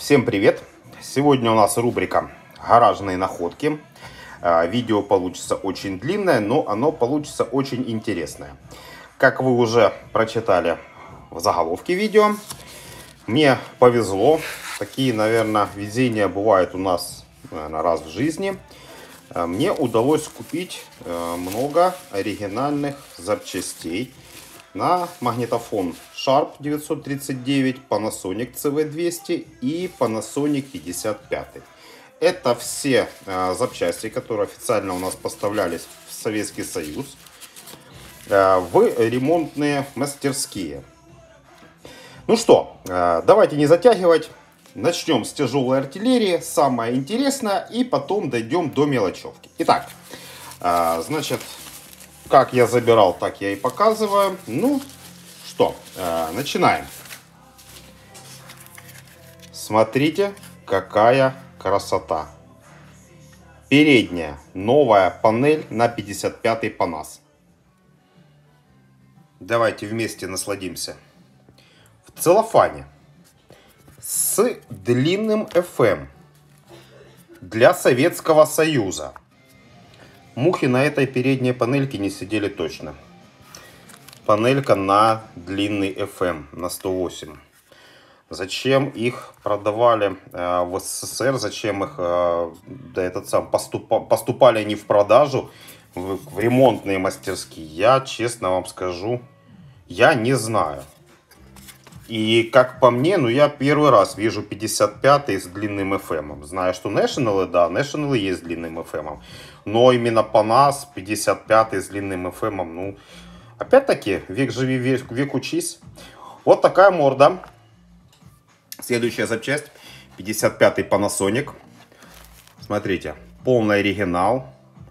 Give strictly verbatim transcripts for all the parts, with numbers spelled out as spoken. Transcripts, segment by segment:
Всем привет! Сегодня у нас рубрика «Гаражные находки». Видео получится очень длинное, но оно получится очень интересное. Как вы уже прочитали в заголовке видео, мне повезло. Такие, наверное, везения бывают у нас, наверное, раз в жизни. Мне удалось купить много оригинальных запчастей на магнитофон Sharp девятьсот тридцать девять, Panasonic си ви двести и Panasonic пятьдесят пять. Это все э, запчасти, которые официально у нас поставлялись в Советский Союз э, в ремонтные мастерские. Ну что, э, давайте не затягивать. Начнем с тяжелой артиллерии, самое интересное, и потом дойдем до мелочевки. Итак, э, значит, как я забирал, так я и показываю. Ну что, э, начинаем. Смотрите, какая красота. Передняя новая панель на пятьдесят пятый Панас. Давайте вместе насладимся. В целлофане с длинным эф эм для Советского Союза. Мухи на этой передней панельке не сидели точно. Панелька на длинный эф эм, на сто восемь. Зачем их продавали э, в эс эс эс эр, зачем их э, да, этот сам, поступа, поступали они в продажу, в, в ремонтные мастерские, я честно вам скажу, я не знаю. И как по мне, ну я первый раз вижу пятьдесят пятый с длинным эф эм. Знаю, что National, да, National есть с длинным эф эм. Но именно Panas пятьдесят пятый с длинным эф эм, ну, опять-таки, век живи, век, век учись. Вот такая морда. Следующая запчасть. пятьдесят пятый Panasonic. Смотрите, полный оригинал.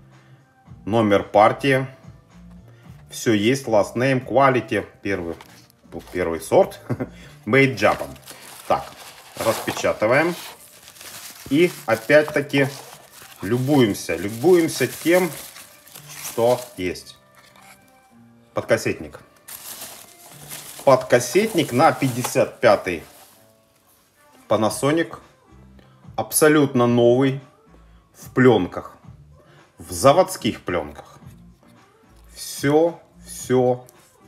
Номер партии. Все есть. Last name, quality. Первый, первый сорт. Made Japan. Так, распечатываем. И опять-таки любуемся. Любуемся тем, что есть. Подкассетник. Подкассетник на пятьдесят пятый Panasonic. Абсолютно новый. В пленках. В заводских пленках. Все, все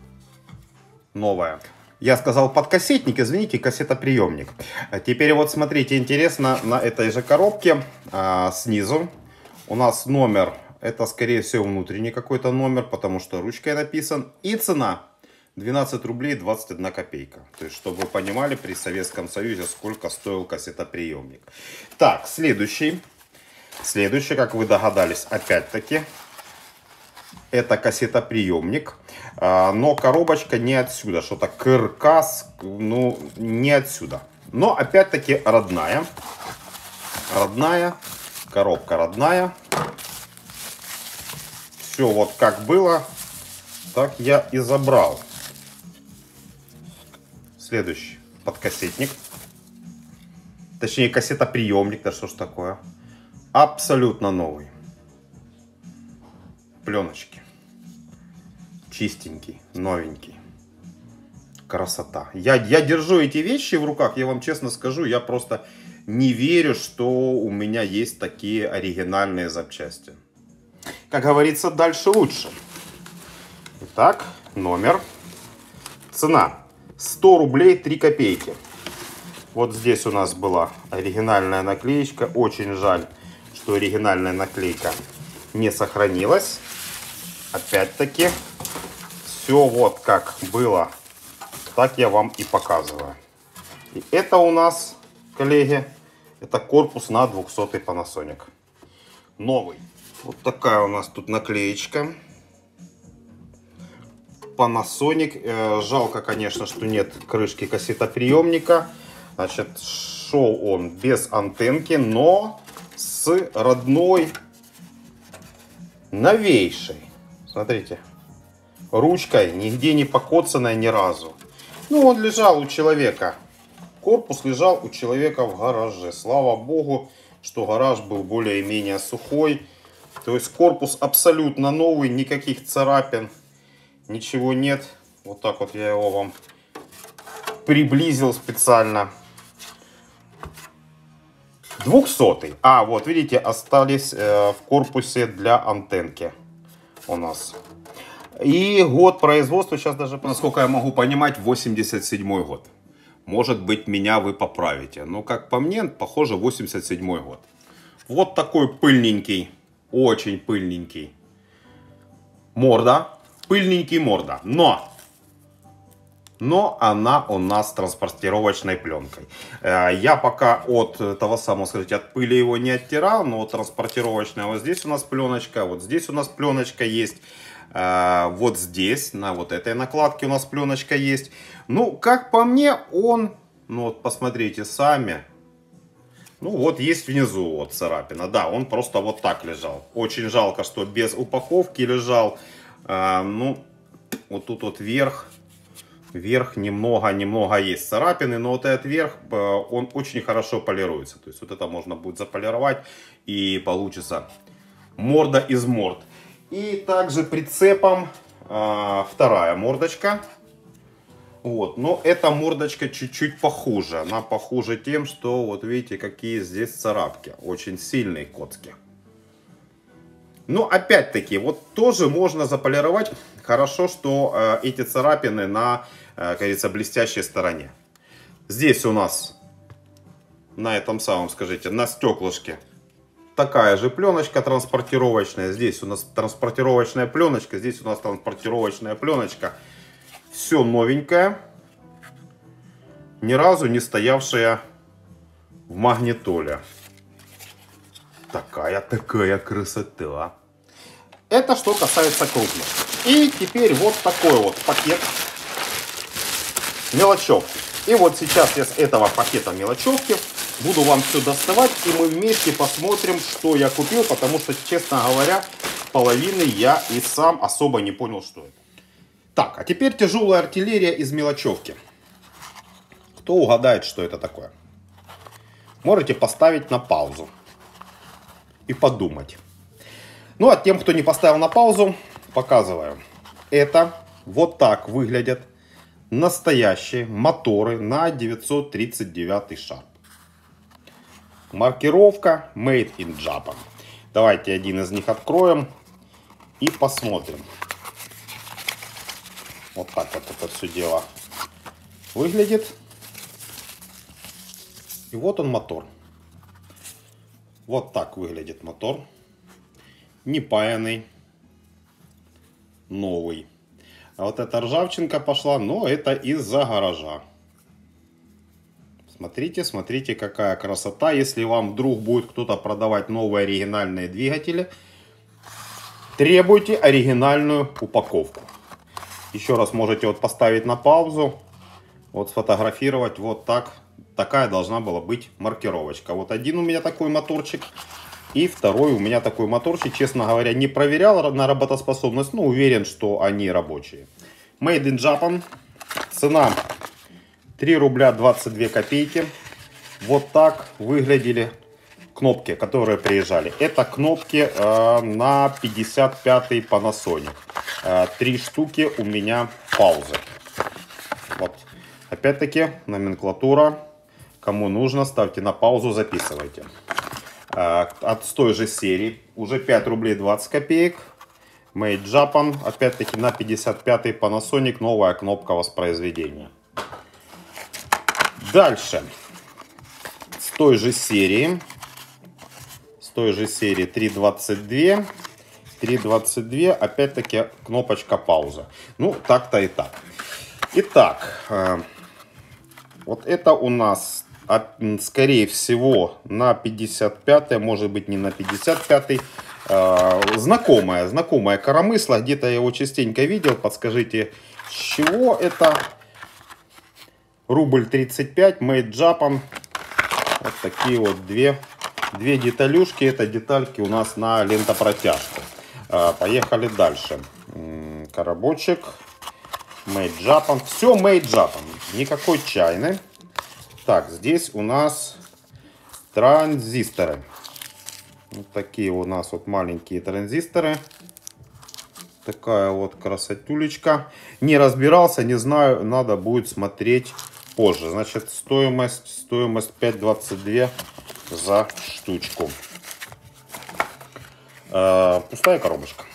новое. Я сказал подкассетник, извините, кассетоприемник. А теперь вот смотрите, интересно, на этой же коробке а, снизу у нас номер. Это, скорее всего, внутренний какой-то номер, потому что ручкой написан. И цена двенадцать рублей двадцать одна копейка. То есть, чтобы вы понимали, при Советском Союзе сколько стоил кассетоприемник. Так, следующий. Следующий, как вы догадались, опять-таки, это кассетоприемник. Но коробочка не отсюда. Что-то каркас, ну, не отсюда. Но, опять-таки, родная. Родная. Коробка родная. Все вот как было, так я и забрал. Следующий подкассетник. Точнее, кассетоприемник. Да что ж такое. Абсолютно новый. Пленочки. Чистенький, новенький. Красота. Я, я держу эти вещи в руках, я вам честно скажу, я просто не верю, что у меня есть такие оригинальные запчасти. Как говорится, дальше лучше. Итак, номер. Цена сто рублей три копейки. Вот здесь у нас была оригинальная наклеечка. Очень жаль, что оригинальная наклейка не сохранилась. Опять-таки, все вот как было, так я вам и показываю. И это у нас, коллеги, это корпус на двухсотый Panasonic. Новый. Вот такая у нас тут наклеечка. Panasonic. Жалко, конечно, что нет крышки кассетоприемника. Значит, шел он без антенки, но с родной, новейшей. Смотрите. Ручкой, нигде не покоцанная ни разу. Ну, он лежал у человека. Корпус лежал у человека в гараже. Слава богу, что гараж был более-менее сухой. То есть корпус абсолютно новый, никаких царапин, ничего нет. Вот так вот я его вам приблизил специально. двухсотый. А, вот, видите, остались э, в корпусе для антенки у нас. И год производства, сейчас даже, насколько я могу понимать, восемьдесят седьмой год. Может быть, меня вы поправите. Но, как по мне, похоже, восемьдесят седьмой год. Вот такой пыльненький, очень пыльненький морда. Пыльненький морда. Но... Но она у нас с транспортировочной пленкой. Я пока от того самого, скажите, от пыли его не оттирал, но транспортировочная, вот здесь у нас пленочка, вот здесь у нас пленочка есть. Вот здесь, на вот этой накладке у нас пленочка есть. Ну, как по мне, он, ну вот посмотрите сами. Ну вот есть внизу вот царапина. Да, он просто вот так лежал. Очень жалко, что без упаковки лежал. Ну, вот тут вот вверх. Вверх немного-немного есть царапины, но вот этот верх, он очень хорошо полируется. То есть вот это можно будет заполировать и получится морда из морд. И также прицепом э, вторая мордочка. Вот, но эта мордочка чуть-чуть похуже. Она похуже тем, что вот видите, какие здесь царапки. Очень сильные коцки. Но опять-таки, вот тоже можно заполировать. Хорошо, что э, эти царапины на, э, как говорится, блестящей стороне. Здесь у нас, на этом самом, скажите, на стеклышке, такая же пленочка транспортировочная. Здесь у нас транспортировочная пленочка, здесь у нас транспортировочная пленочка. Все новенькое. Ни разу не стоявшая в магнитоле. Такая, такая красота. Это что касается крупных. И теперь вот такой вот пакет мелочевки. И вот сейчас я с этого пакета мелочевки буду вам все доставать. И мы вместе посмотрим, что я купил. Потому что, честно говоря, половины я и сам особо не понял, что это. Так, а теперь тяжелая артиллерия из мелочевки. Кто угадает, что это такое? Можете поставить на паузу и подумать. Ну, а тем, кто не поставил на паузу, показываю. Это вот так выглядят настоящие моторы на девятьсот тридцать девятый Sharp. Маркировка Made in Japan. Давайте один из них откроем и посмотрим. Вот так вот это все дело выглядит. И вот он мотор. Вот так выглядит мотор. Непаянный. Новый. А вот эта ржавчинка пошла, но это из-за гаража. Смотрите, смотрите, какая красота. Если вам вдруг будет кто-то продавать новые оригинальные двигатели, требуйте оригинальную упаковку. Еще раз можете вот поставить на паузу. Вот сфотографировать вот так. Такая должна была быть маркировочка. Вот один у меня такой моторчик. И второй у меня такой моторчик. Честно говоря, не проверял на работоспособность, но уверен, что они рабочие. Made in Japan. Цена три рубля двадцать две копейки. Вот так выглядели кнопки, которые приезжали. Это кнопки э, на пятьдесят пятый Panasonic. Э, три штуки у меня паузы. Вот. Опять-таки номенклатура. Кому нужно, ставьте на паузу, записывайте. Э, от с той же серии. Уже пять рублей двадцать копеек. Made Japan. Опять-таки на пятьдесят пятый Panasonic. Новая кнопка воспроизведения. Дальше. С той же серии. С той же серии три двадцать два. три двадцать два. Опять-таки кнопочка пауза. Ну, так-то и так. Итак. Э, вот это у нас, скорее всего, на пятьдесят пятый. Может быть, не на пятьдесят пятый. Э, знакомая, знакомая коромысла. Где-то я его частенько видел. Подскажите, с чего это? Рубль тридцать пять, Made Japan. Вот такие вот две, две деталюшки. Это детальки у нас на лентопротяжку. А, поехали дальше. М-м, коробочек. Made Japan. Все Made Japan. Никакой чайный. Так, здесь у нас транзисторы. Вот такие у нас вот маленькие транзисторы. Такая вот красотулечка. Не разбирался, не знаю, надо будет смотреть позже. Значит, стоимость, стоимость пять двадцать два за штучку. Э, пустая коробочка.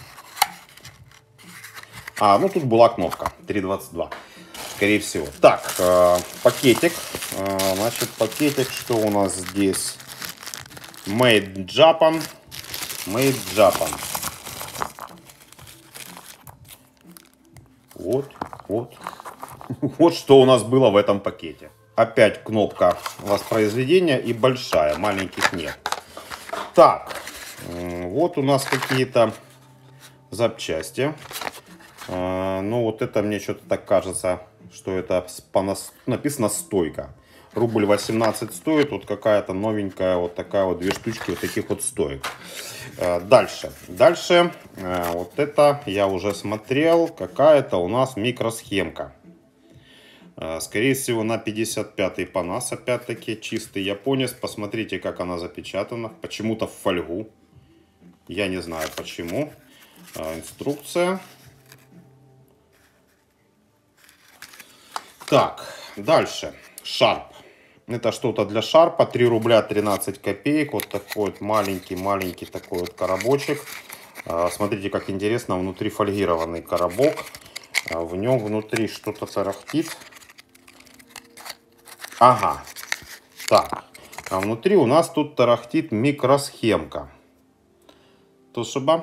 А, ну тут была кнопка три двадцать два. Скорее всего. Так, э, пакетик. Э, значит, пакетик, что у нас здесь? Made Japan. Made Japan. Вот, вот. Вот что у нас было в этом пакете. Опять кнопка воспроизведения и большая. Маленьких нет. Так, вот у нас какие-то запчасти. Э, ну, вот это мне что-то так кажется, что это написано стойка. Рубль восемнадцать стоит. Вот какая-то новенькая, вот такая вот две штучки вот таких вот стоек. Дальше. Дальше. Вот это я уже смотрел. Какая-то у нас микросхемка. Скорее всего на пятьдесят пятый Панас. Опять-таки чистый японец. Посмотрите, как она запечатана. Почему-то в фольгу. Я не знаю почему. Инструкция. Так. Дальше. Шарп. Это что-то для шарпа. три рубля тринадцать копеек. Вот такой вот маленький-маленький такой вот коробочек. Смотрите, как интересно. Внутри фольгированный коробок. В нем внутри что-то тарахтит. Ага. Так. А внутри у нас тут тарахтит микросхемка. Тошиба.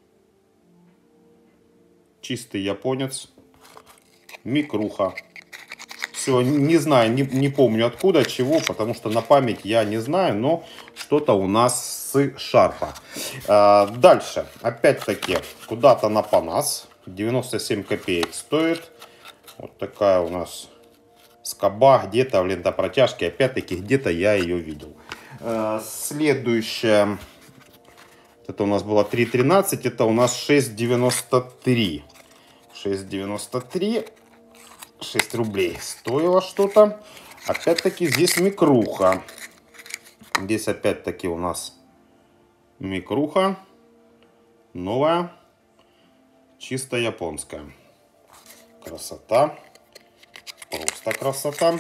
Чистый японец. Микруха. Все, не знаю, не, не помню откуда, чего, потому что на память я не знаю, но что-то у нас с шарпа. А, дальше, опять-таки, куда-то на Панас, девяносто семь копеек стоит. Вот такая у нас скоба, где-то в лентопротяжке, опять-таки, где-то я ее видел. А, следующее, это у нас было три тринадцать, это у нас шесть девяносто три. шесть девяносто три. шесть рублей стоило что-то. Опять-таки здесь микруха. Здесь опять-таки у нас микруха. Новая. Чисто японская. Красота. Просто красота.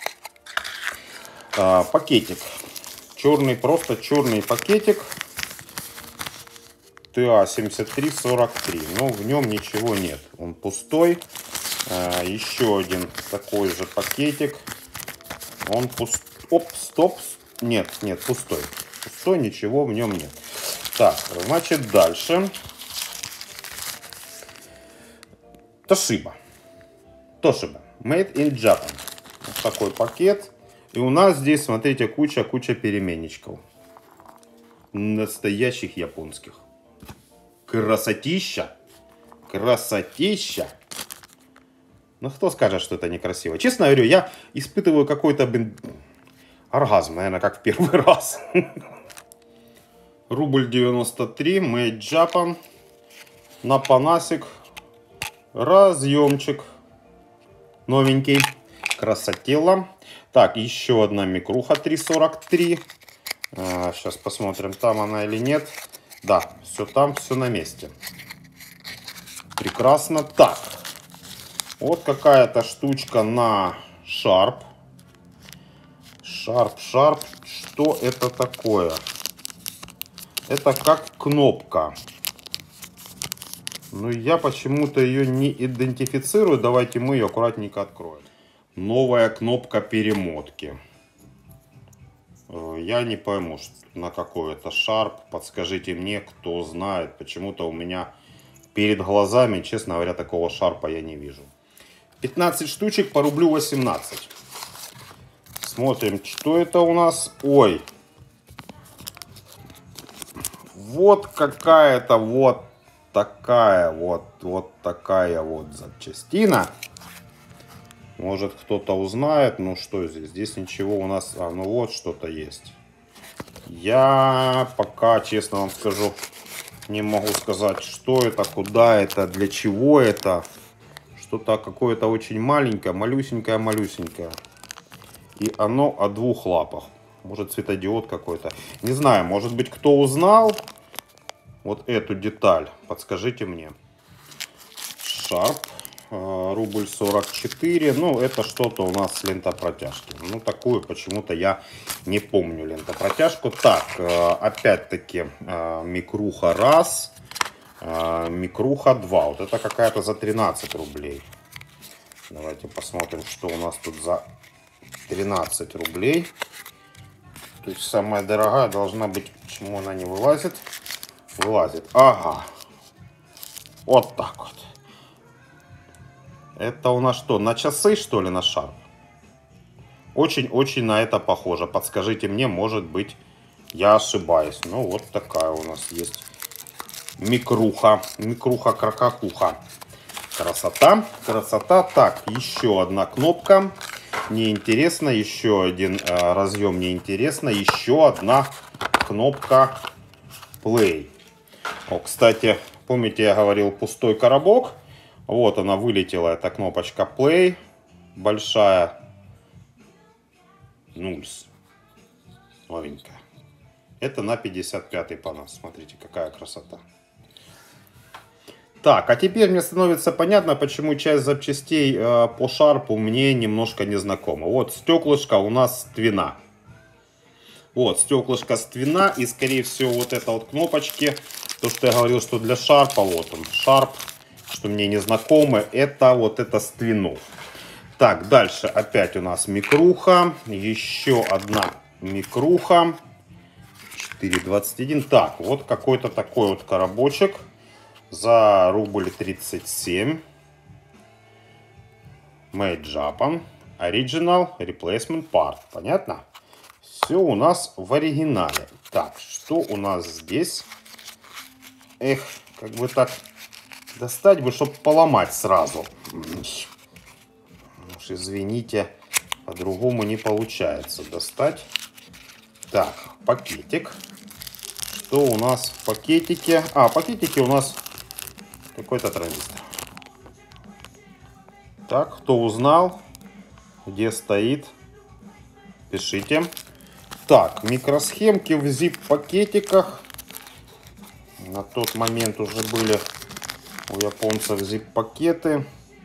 А, пакетик. Черный, просто черный пакетик. ТА семьдесят три сорок три. Но в нем ничего нет. Он пустой. А, еще один такой же пакетик. Он пуст... Оп, стоп. Нет, нет, пустой. Пустой, ничего в нем нет. Так, значит, дальше. Toshiba. Toshiba. Made in Japan. Вот такой пакет. И у нас здесь, смотрите, куча-куча переменничков. Настоящих японских. Красотища. Красотища. Ну, кто скажет, что это некрасиво? Честно говорю, я испытываю какой-то, блин, оргазм, наверное, как в первый раз. Рубль девяносто три, Made Japan. На Панасик. Разъемчик. Новенький. Красотело. Так, еще одна микруха три сорок три. А, сейчас посмотрим, там она или нет. Да, все там, все на месте. Прекрасно. Так. Вот какая-то штучка на Sharp. Sharp, Sharp. Что это такое? Это как кнопка. Но я почему-то ее не идентифицирую. Давайте мы ее аккуратненько откроем. Новая кнопка перемотки. Я не пойму, на какой это Sharp. Подскажите мне, кто знает. Почему-то у меня перед глазами, честно говоря, такого шарпа я не вижу. пятнадцать штучек по рублю восемнадцать. Смотрим, что это у нас. Ой. Вот какая-то вот такая вот, вот такая вот запчастина. Может, кто-то узнает. Ну, что здесь? Здесь ничего у нас... А, ну вот что-то есть. Я пока, честно вам скажу, не могу сказать, что это, куда это, для чего это. Что-то какое-то очень маленькое, малюсенькое, малюсенькое. И оно о двух лапах. Может, светодиод какой-то. Не знаю, может быть, кто узнал вот эту деталь, подскажите мне. Sharp. рубль сорок четыре. Ну, это что-то у нас с лентопротяжки. Ну, такую почему-то я не помню лентопротяжку. Так, опять-таки, микруха раз, микруха два. Вот это какая-то за тринадцать рублей. Давайте посмотрим, что у нас тут за тринадцать рублей. То есть самая дорогая должна быть. Почему она не вылазит? Вылазит. Ага. Вот так вот. Это у нас что, на часы, что ли, на шарп? Очень-очень на это похоже. Подскажите мне, может быть, я ошибаюсь. Ну, вот такая у нас есть микруха. Микруха-кракакуха. Красота. Красота. Так, еще одна кнопка. Неинтересно. Еще один э, разъем неинтересно. Еще одна кнопка play. О, кстати, помните, я говорил пустой коробок? Вот она вылетела, эта кнопочка play. Большая. Нульс. Новенькая. Это на пятьдесят пятый понос. Смотрите, какая красота. Так, а теперь мне становится понятно, почему часть запчастей э, по шарпу мне немножко не знакома. Вот стеклышко у нас твина. Вот стеклышко с твина. И скорее всего вот это вот кнопочки. То, что я говорил, что для шарпа. Вот он, шарп. Что мне не знакомы. Это вот это с твину. Так, дальше опять у нас микруха. Еще одна микруха. четыре двадцать один. Так, вот какой-то такой вот коробочек. За рубль тридцать семь. Made Japan. Original Replacement Part. Понятно? Все у нас в оригинале. Так, что у нас здесь? Эх, как бы так достать бы, чтобы поломать сразу. Уж извините, по-другому не получается достать. Так, пакетик. Что у нас в пакетике? А, в пакетике у нас какой-то транзистор. Так, кто узнал, где стоит, пишите. Так, микросхемки в зип-пакетиках. На тот момент уже были у японцев зип-пакеты.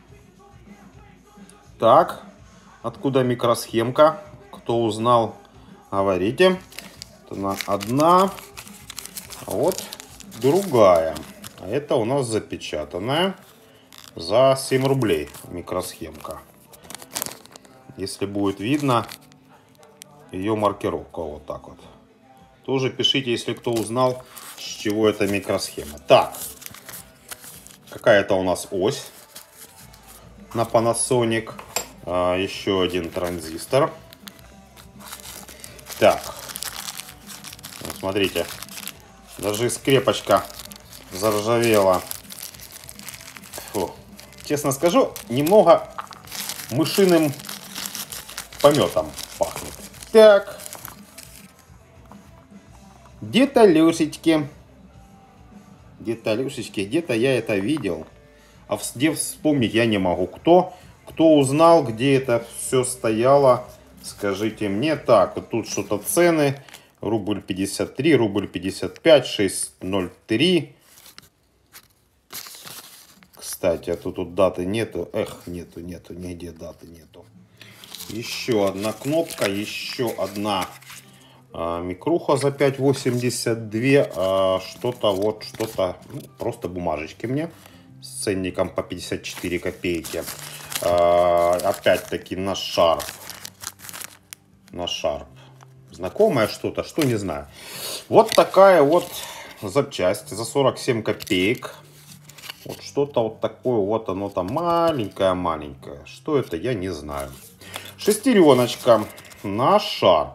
Так, откуда микросхемка? Кто узнал, говорите. Это одна, а вот другая. А это у нас запечатанная за семь рублей микросхемка. Если будет видно ее маркировка вот так вот. Тоже пишите, если кто узнал, с чего эта микросхема. Так, какая-то у нас ось на Panasonic. А, еще один транзистор. Так, вот смотрите, даже скрепочка заржавела. Фу. Честно скажу, немного мышиным пометом пахнет. Так, деталюшечки. Деталюшечки, где-то я это видел. А где вспомнить я не могу. Кто, кто узнал, где это все стояло, скажите мне. Так, вот тут что-то цены. Рубль пятьдесят три, рубль пятьдесят пять, шесть ноль три. Кстати, а тут, тут даты нету. Эх, нету, нету, нигде даты нету. Еще одна кнопка, еще одна а, микруха за пять восемьдесят два. А, что-то вот, что-то, ну, просто бумажечки мне с ценником по пятьдесят четыре копейки. А, опять-таки на шарп. На шарп. Знакомое что-то, что не знаю. Вот такая вот запчасть за сорок семь копеек. Вот что-то вот такое вот оно там маленькое-маленькое. Что это, я не знаю. Шестереночка на шарп.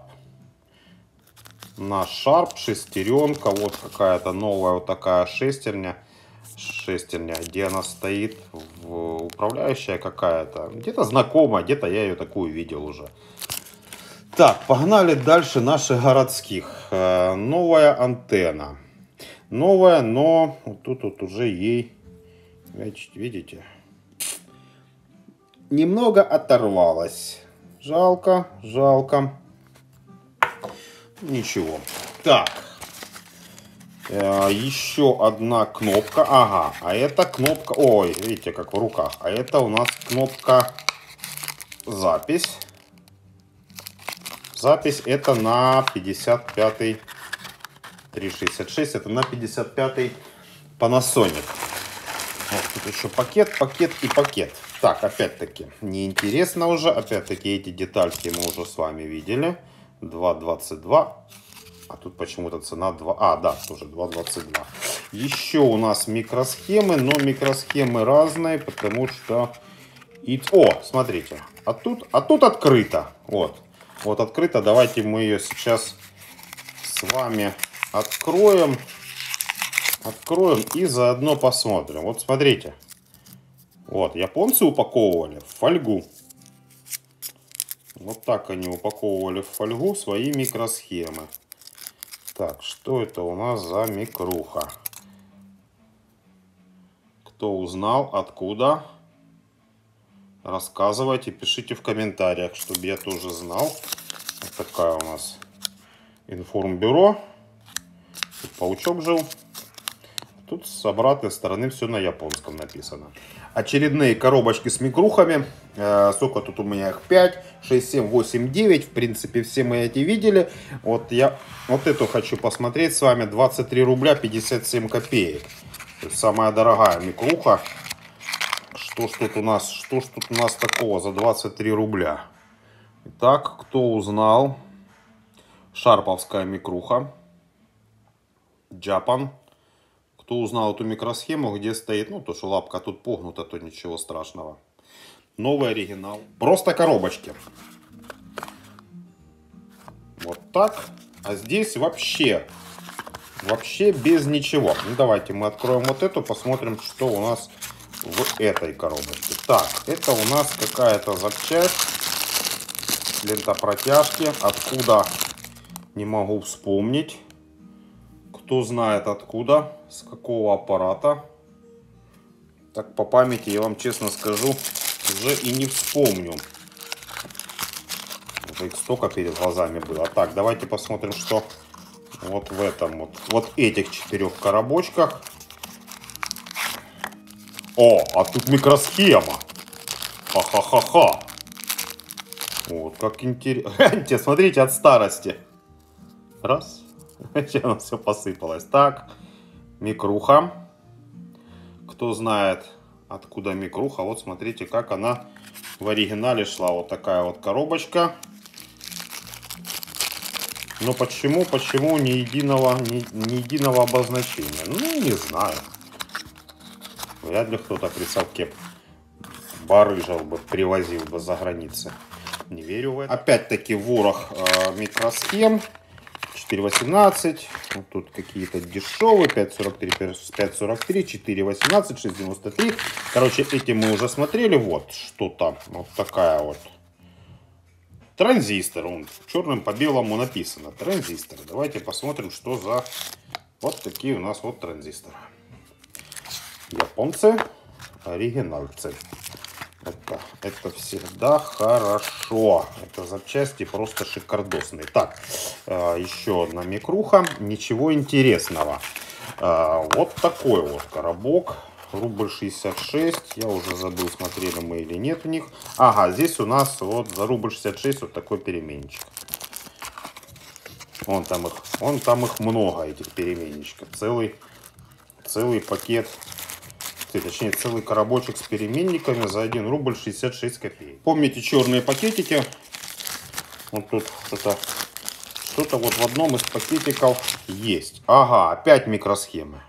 На шарп шестеренка. Вот какая-то новая вот такая шестерня. Шестерня. Где она стоит? В... Управляющая какая-то. Где-то знакомая, где-то я ее такую видел уже. Так, погнали дальше наших городских. Э, новая антенна. Новая, но вот тут вот уже ей, видите, немного оторвалась. Жалко, жалко. Ничего. Так. Еще одна кнопка. Ага, а это кнопка... Ой, видите, как в руках. А это у нас кнопка запись. Запись это на пятьдесят пятый триста шестьдесят шесть. Это на пятьдесят пятый Panasonic. Вот тут еще пакет, пакет и пакет. Так, опять-таки, неинтересно уже. Опять-таки, эти детальки мы уже с вами видели. два двадцать два. А тут почему-то цена два. А, да, тоже два двадцать два. Еще у нас микросхемы, но микросхемы разные, потому что... И... О, смотрите. А тут, а тут открыто. Вот. Вот открыто. Давайте мы ее сейчас с вами откроем. Откроем и заодно посмотрим. Вот смотрите. Вот, японцы упаковывали в фольгу. Вот так они упаковывали в фольгу свои микросхемы. Так, что это у нас за микруха? Кто узнал, откуда? Рассказывайте, пишите в комментариях, чтобы я тоже знал. Вот такая у нас информбюро. Тут паучок жил. Тут с обратной стороны все на японском написано. Очередные коробочки с микрухами. Э, сколько тут у меня их? пять, шесть, семь, восемь, девять. В принципе, все мы эти видели. Вот я вот эту хочу посмотреть с вами. двадцать три рубля пятьдесят семь копеек. То есть самая дорогая микруха. Что ж тут у нас, что ж тут у нас такого за двадцать три рубля? Итак, кто узнал? Шарповская микруха. Japan. Кто узнал эту микросхему, где стоит, ну, то, что лапка тут погнута, то ничего страшного. Новый оригинал. Просто коробочки. Вот так. А здесь вообще, вообще без ничего. Ну, давайте мы откроем вот эту, посмотрим, что у нас в этой коробочке. Так, это у нас какая-то запчасть. Лента протяжки. Откуда? Не могу вспомнить. Кто знает откуда, с какого аппарата. Так по памяти я вам честно скажу, уже и не вспомню. Уже их столько перед глазами было. Так, давайте посмотрим, что вот в этом вот, вот этих четырех коробочках. О, а тут микросхема. Ха-ха-ха-ха. Вот, как интересно. Смотрите, от старости. Раз. Оно все посыпалось. Так, микруха. Кто знает, откуда микруха, вот смотрите, как она в оригинале шла. Вот такая вот коробочка. Но почему, почему ни единого, ни, ни единого обозначения? Ну, не знаю. Вряд ли кто-то при совке барыжил бы, привозил бы за границы. Не верю в это. Опять-таки ворох э, микросхем. четыре восемнадцать, вот тут какие-то дешевые, пять сорок три, пять сорок три, четыре восемнадцать, шесть девяносто три. Короче, эти мы уже смотрели. Вот что там, вот такая вот. Транзистор, он черным по белому написано. Транзистор. Давайте посмотрим, что за вот такие у нас вот транзисторы. Японцы, оригинальцы. Это, это всегда хорошо. Это запчасти просто шикардосные. Так, э, еще одна микруха. Ничего интересного. Э, вот такой вот коробок. Рубль шестьдесят шесть. Я уже забыл, смотрели мы или нет в них. Ага, здесь у нас вот за рубль шестьдесят шесть вот такой переменничек. Вон там их, вон там их много, этих переменничков. Целый, целый пакет. Точнее, целый коробочек с переменниками за один рубль шестьдесят шесть копеек. Помните черные пакетики? Вот тут что-то что-то вот в одном из пакетиков есть. Ага, опять микросхемы.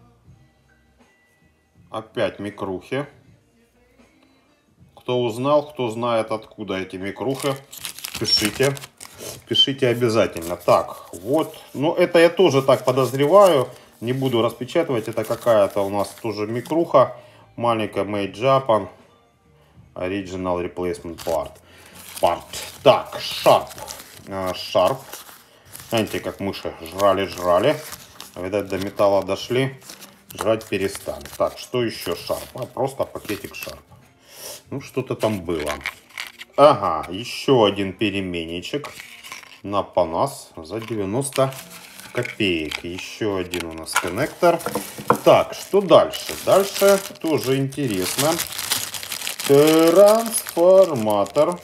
Опять микрухи. Кто узнал, кто знает, откуда эти микрухи, пишите. Пишите обязательно. Так, вот. Ну, это я тоже так подозреваю. Не буду распечатывать. Это какая-то у нас тоже микруха. Маленькая Made Japan. Original Replacement Part. Part. Так, Sharp. Sharp. Знаете, как мыши жрали-жрали. Видать, до металла дошли. Жрать перестали. Так, что еще Sharp? А, просто пакетик Sharp. Ну, что-то там было. Ага, еще один переменничек. На Панас за девяносто копеек. Еще один у нас коннектор. Так, что дальше? Дальше тоже интересно. Трансформатор.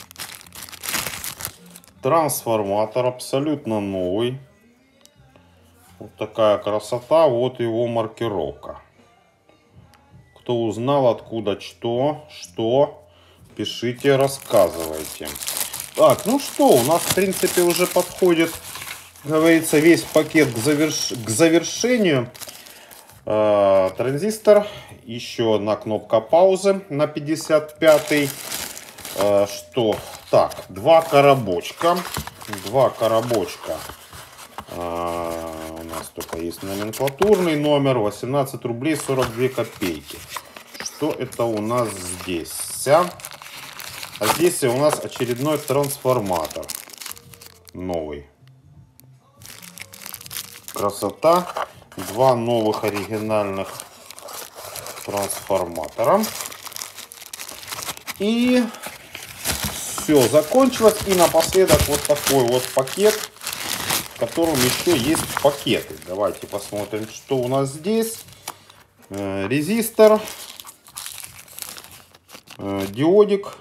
Трансформатор абсолютно новый. Вот такая красота. Вот его маркировка. Кто узнал, откуда, что, что, пишите, рассказывайте. Так, ну что, у нас, в принципе, уже подходит, говорится, весь пакет к, заверш... к завершению. Э, транзистор, еще одна кнопка паузы на пятьдесят пятый. Э, что? Так, два коробочка. Два коробочка. Э, у нас только есть номенклатурный номер. восемнадцать рублей сорок две копейки. Что это у нас здесь? А здесь у нас очередной трансформатор. Новый. Красота. Два новых оригинальных трансформатора. И все закончилось. И напоследок вот такой вот пакет, в котором еще есть пакеты. Давайте посмотрим, что у нас здесь. Резистор. Диодик.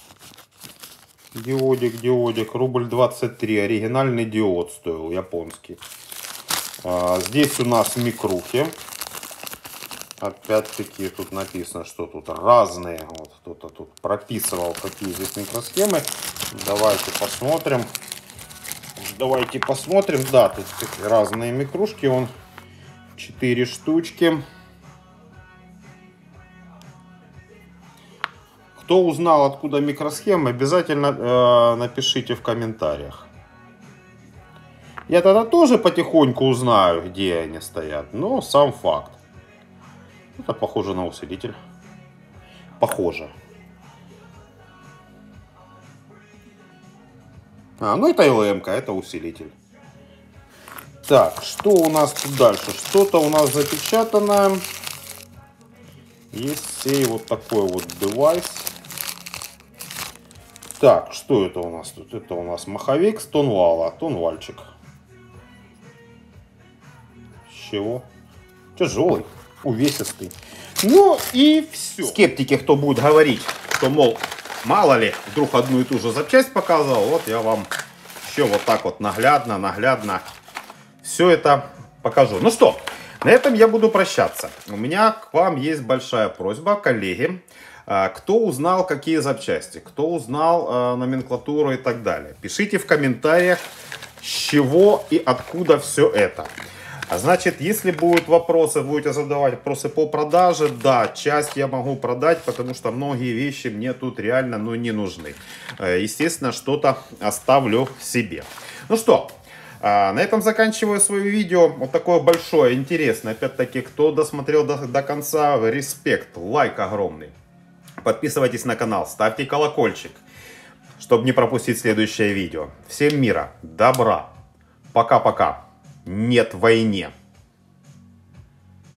Диодик, диодик, рубль двадцать три, оригинальный диод стоил, японский. А, здесь у нас микрухи. Опять-таки тут написано, что тут разные. Вот кто-то тут прописывал, какие здесь микросхемы. Давайте посмотрим. Давайте посмотрим. Да, тут такие разные микрушки. Он четыре штучки. Кто узнал, откуда микросхемы, обязательно э, напишите в комментариях. Я тогда тоже потихоньку узнаю, где они стоят. Но сам факт. Это похоже на усилитель. Похоже. А, ну это эл эм-ка, это усилитель. Так, что у нас тут дальше? Что-то у нас запечатано. Есть сей вот такой вот девайс. Так, что это у нас тут? Это у нас маховик с тонвала. Тонвальчик. С чего? Тяжелый, увесистый. Ну и все. Скептики, кто будет говорить, что, мол, мало ли, вдруг одну и ту же запчасть показывал. Вот я вам еще вот так вот наглядно, наглядно все это покажу. Ну что, на этом я буду прощаться. У меня к вам есть большая просьба, коллеги. Кто узнал, какие запчасти, кто узнал э, номенклатуру и так далее. Пишите в комментариях, с чего и откуда все это. Значит, если будут вопросы, будете задавать вопросы по продаже, да, часть я могу продать, потому что многие вещи мне тут реально ну, не нужны. Естественно, что-то оставлю себе. Ну что, на этом заканчиваю свое видео. Вот такое большое, интересное. Опять-таки, кто досмотрел до, до конца, респект, лайк огромный. Подписывайтесь на канал, ставьте колокольчик, чтобы не пропустить следующее видео. Всем мира, добра, пока-пока, нет войне.